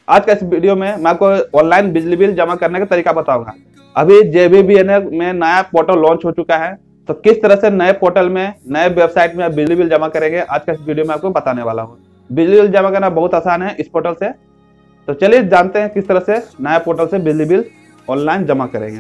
आज का इस वीडियो में मैं आपको ऑनलाइन बिजली बिल जमा करने का तरीका बताऊंगा। अभी JBBNL में नया पोर्टल लॉन्च हो चुका है, तो किस तरह से नए पोर्टल में नए वेबसाइट में आप बिजली बिल जमा करेंगे आज का इस वीडियो में आपको बताने वाला हूँ। बिजली बिल जमा करना बहुत आसान है इस पोर्टल से, तो चलिए जानते हैं किस तरह से नया पोर्टल से बिजली बिल ऑनलाइन जमा करेंगे।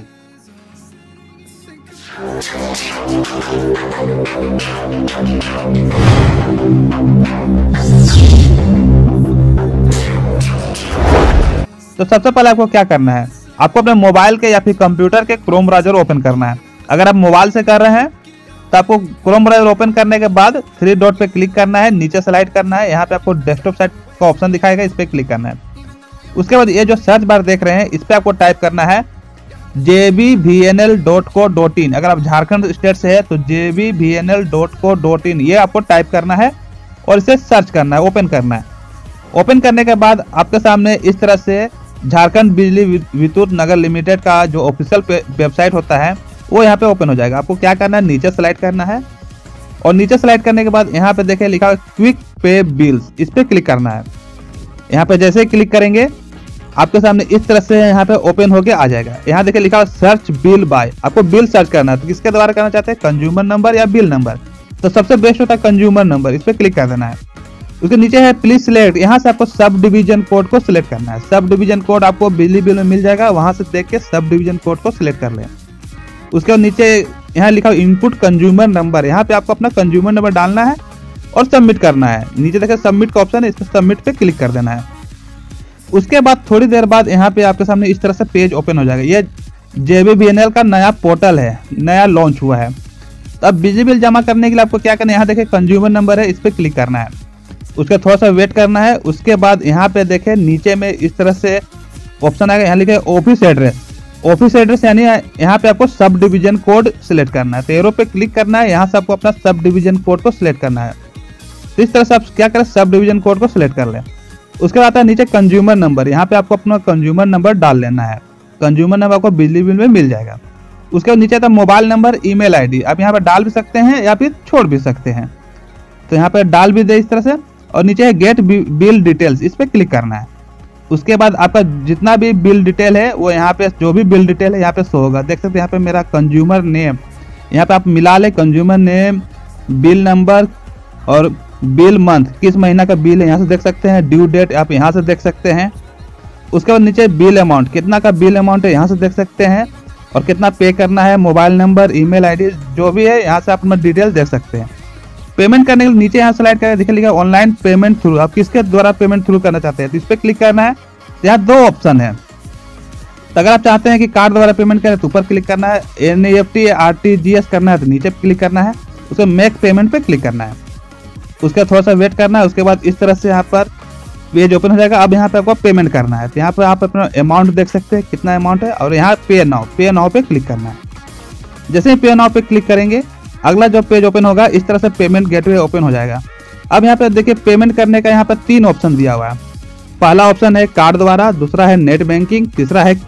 तो सबसे पहले आपको क्या करना है, आपको अपने मोबाइल के या फिर कंप्यूटर के क्रोम ब्राउज़र ओपन करना है। अगर आप मोबाइल से कर रहे हैं तो आपको क्रोम ब्राउज़र ओपन करने के बाद 3 डॉट पे क्लिक करना है, नीचे स्लाइड करना है। यहाँ पे आपको डेस्कटॉप साइट का ऑप्शन दिखाएगा, इस पर क्लिक करना है। उसके बाद ये जो सर्च बार देख रहे हैं इस पर आपको टाइप करना है jbbnl.co.in। अगर आप झारखंड स्टेट से है तो jbbnl.co.in ये आपको टाइप करना है और इसे सर्च करना है, ओपन करना है। ओपन करने के बाद आपके सामने इस तरह से झारखंड बिजली विद्युत नगर लिमिटेड का जो ऑफिशियल वेबसाइट होता है वो यहाँ पे ओपन हो जाएगा। आपको क्या करना है, नीचे स्लाइड करना है और नीचे स्लाइड करने के बाद यहाँ पे देखिए लिखा है क्विक पे बिल्स, इस पे क्लिक करना है। यहाँ पे जैसे ही क्लिक करेंगे आपके सामने इस तरह से यहाँ पे ओपन होके आ जाएगा। यहाँ देखिए लिखा है सर्च बिल बाय, आपको बिल सर्च करना है। तो किसके द्वारा करना चाहते हैं, कंज्यूमर नंबर या बिल नंबर। तो सबसे बेस्ट होता है कंज्यूमर नंबर, इस पे क्लिक कर देना है। उसके नीचे है प्लीज सिलेक्ट, यहाँ से आपको सब डिवीजन कोड को सिलेक्ट करना है। सब डिवीजन कोड आपको बिजली बिल में मिल जाएगा, वहां से देख के सब डिवीजन कोड को सिलेक्ट कर लें। उसके बाद नीचे यहाँ लिखा है इनपुट कंज्यूमर नंबर, यहाँ पे आपको अपना कंज्यूमर नंबर डालना है और सबमिट करना है। नीचे देखिए सबमिट का ऑप्शन है, इस पर सबमिट पे क्लिक कर देना है। उसके बाद थोड़ी देर बाद यहाँ पे आपके सामने इस तरह से पेज ओपन हो जाएगा। ये JBBNL का नया पोर्टल है, नया लॉन्च हुआ है। तो अब बिजली बिल जमा करने के लिए आपको क्या करना है, यहाँ देखिए कंज्यूमर नंबर है, इस पर क्लिक करना है। उसका थोड़ा सा वेट करना है। उसके बाद यहाँ पे देखें नीचे में इस तरह से ऑप्शन आएगा, यहाँ लिखे ऑफिस एड्रेस। ऑफिस एड्रेस यानी यहाँ पे आपको सब डिवीजन कोड सिलेक्ट करना है। तो एरो पे क्लिक करना है, यहाँ से आपको अपना सब डिवीजन कोड को सिलेक्ट करना है। तो इस तरह से आप क्या करें, सब डिवीजन कोड को सिलेक्ट कर लें। उसके बाद आता है नीचे कंज्यूमर नंबर, यहाँ पे आपको अपना कंज्यूमर नंबर डाल लेना है। कंज्यूमर नंबर आपको बिजली बिल में मिल जाएगा। उसके बाद नीचे आता है मोबाइल नंबर, ईमेल आईडी। आप यहाँ पे डाल भी सकते हैं या फिर छोड़ भी सकते हैं। तो यहाँ पे डाल भी दे इस तरह से। और नीचे है गेट बिल डिटेल्स, इस पे क्लिक करना है। उसके बाद आपका जितना भी बिल डिटेल है वो यहाँ पे, जो भी बिल डिटेल है यहाँ पे शो होगा। देख सकते हैं यहाँ पे मेरा कंज्यूमर नेम, यहाँ पे आप मिला ले कंज्यूमर नेम, बिल नंबर और बिल मंथ, किस महीना का बिल है यहाँ से देख सकते हैं। ड्यू डेट आप यहाँ से देख सकते हैं। उसके बाद नीचे बिल अमाउंट, कितना का बिल अमाउंट है यहाँ से देख सकते हैं और कितना पे करना है। मोबाइल नंबर, ईमेल आईडी जो भी है यहाँ से आप अपना डिटेल देख सकते हैं। पेमेंट करने के लिए नीचे यहाँ स्लाइड करके देखिए लिखा ऑनलाइन पेमेंट थ्रू, आप किसके द्वारा पेमेंट थ्रू करना चाहते हैं तो इस पर क्लिक करना है। यहाँ 2 ऑप्शन है। तो अगर आप चाहते हैं कि कार्ड द्वारा पेमेंट करें तो ऊपर क्लिक करना है, NEFT RTGS करना है तो नीचे क्लिक करना है। उसके मेक पेमेंट पे क्लिक करना है। उसका थोड़ा सा वेट करना है। उसके बाद इस तरह से यहाँ पर पेज ओपन हो जाएगा। अब यहाँ पे आपको पेमेंट करना है। तो यहाँ पर आप अपना अमाउंट देख सकते हैं कितना अमाउंट है और यहाँ पे नाउ पे क्लिक करना है। जैसे ही पे नाउ पे क्लिक करेंगे अगला जो पेज ओपन होगा इस तरह से पेमेंट गेटवे ओपन हो जाएगा। अब यहाँ पे देखिए पेमेंट करने का यहाँ पर 3 ऑप्शन दिया हुआ है। पहला ऑप्शन है कार्ड द्वारा, दूसरा है नेट बैंकिंग, तीसरा है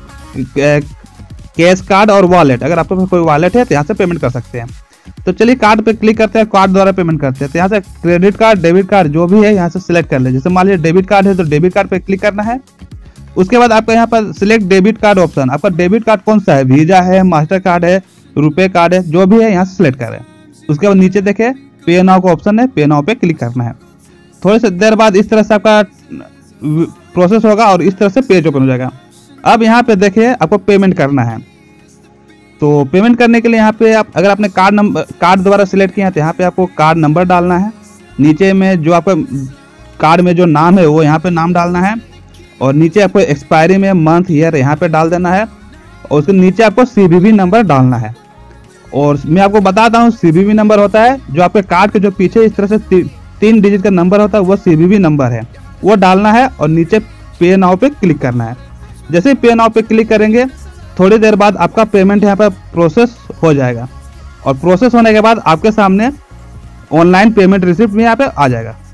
कैश कार्ड और वॉलेट। अगर आपके पास कोई वॉलेट है तो यहाँ से पेमेंट कर सकते हैं। तो चलिए कार्ड पे क्लिक करते हैं, कार्ड द्वारा पेमेंट करते हैं। तो यहाँ से क्रेडिट कार्ड, डेबिट कार्ड जो भी है यहाँ से सिलेक्ट कर ले। जैसे मान लीजिए डेबिट कार्ड है तो डेबिट कार्ड पे क्लिक करना है। उसके बाद आपका यहाँ पर सिलेक्ट डेबिट कार्ड ऑप्शन, आपका डेबिट कार्ड कौन सा है, वीजा है, मास्टर कार्ड है, रुपए कार्ड है, जो भी है यहाँ से सिलेक्ट करें। उसके बाद नीचे देखें पे नाउ का ऑप्शन है, पे नाउ पे क्लिक करना है। थोड़ी सी देर बाद इस तरह से आपका प्रोसेस होगा और इस तरह से पेज ओपन हो जाएगा। अब यहाँ पे देखिए आपको पेमेंट करना है। तो पेमेंट करने के लिए यहाँ पे आप अगर आपने कार्ड द्वारा सिलेक्ट किया है तो यहाँ पे आपको कार्ड नंबर डालना है। नीचे में जो आपका कार्ड में जो नाम है वो यहाँ पे नाम डालना है और नीचे आपको एक्सपायरी में मंथ ईयर यहाँ पे डाल देना है और उसके नीचे आपको CVV नंबर डालना है। और मैं आपको बताता हूँ CVV नंबर होता है जो आपके कार्ड के जो पीछे इस तरह से 3 डिजिट का नंबर होता है वो CVV नंबर है, वो डालना है और नीचे पे नाउ पे क्लिक करना है। जैसे पे नाउ पे क्लिक करेंगे थोड़ी देर बाद आपका पेमेंट यहाँ पर प्रोसेस हो जाएगा और प्रोसेस होने के बाद आपके सामने ऑनलाइन पेमेंट रिसिप्ट भी यहाँ पे आ जाएगा।